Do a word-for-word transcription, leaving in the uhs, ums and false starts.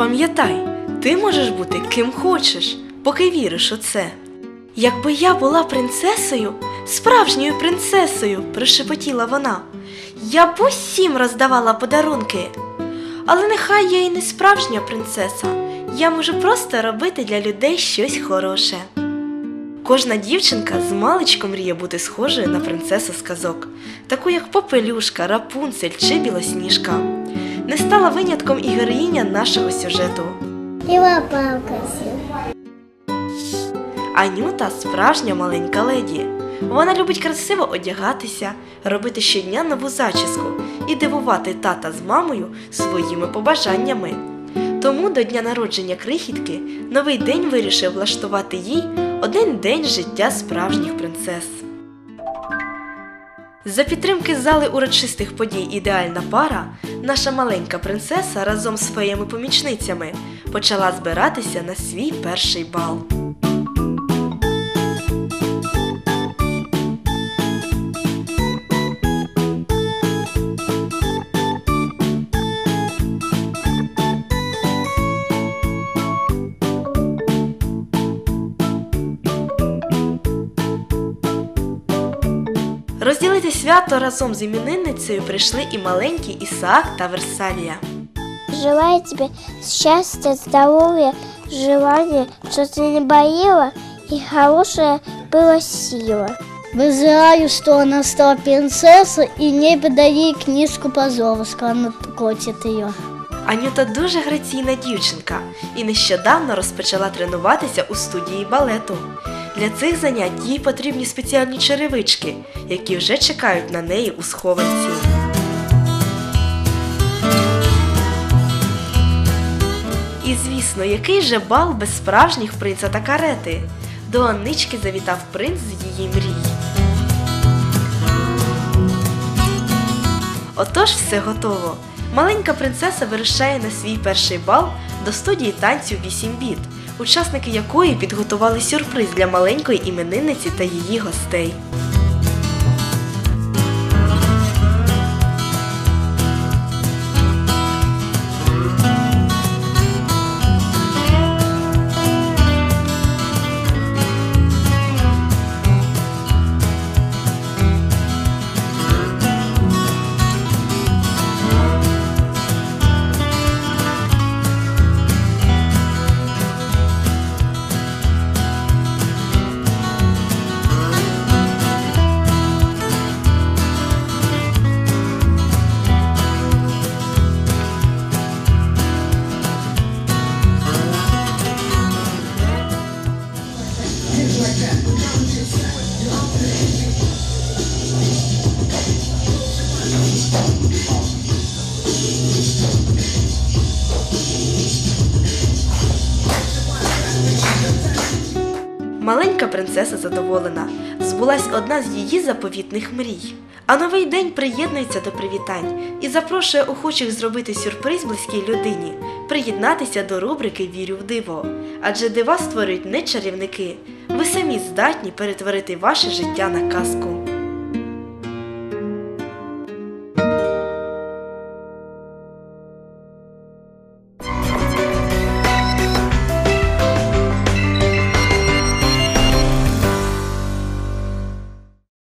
Пам'ятай, ти можеш бути ким хочеш, поки віриш у це. Якби я була принцесою, справжньою принцесою, прошепотіла вона, я б усім роздавала подарунки. Але нехай я і не справжня принцеса, я можу просто робити для людей щось хороше. Кожна дівчинка з маличку мріє бути схожою на принцесу з казок, таку як Попелюшка, Рапунцель чи Білосніжка. Не стала винятком і героїня нашого сюжету. І лапалка сіла. Анюта – справжня маленька леді. Вона любить красиво одягатися, робити щодня нову зачіску і дивувати тата з мамою своїми побажаннями. Тому до дня народження крихітки новий день вирішив влаштувати їй один день життя справжніх принцес. За підтримки зали урочистих подій «Ідеальна пара» наша маленька принцеса разом з своїми помічницями почала збиратися на свій перший бал. Розділити свято разом з іменинницею прийшли і маленький Ісаак та Версавія. Желаю тебе счастья, здоровья, желания, что ты не болела и хорошая была сила. Вызываю, что она стала принцессой, и не подари книжку позору, скоро котит ее. Анюта дуже граційна дівчинка і нещодавно розпочала тренуватися у студії балету. Для цих занять їй потрібні спеціальні черевички, які вже чекають на неї у схованці. І звісно, який же бал без справжніх принца та карети? До Аннички завітав принц з її мрій. Отож, все готово. Маленька принцеса вирушає на свій перший бал до студії танцю вісім біт, учасники якої підготували сюрприз для маленької іменинниці та її гостей. Маленька принцеса задоволена. Збулась одна з її заповітних мрій. А новий день приєднується до привітань і запрошує охочих зробити сюрприз близькій людині, приєднатися до рубрики «Вірю в диво». Адже дива створюють не чарівники. Ви самі здатні перетворити ваше життя на казку.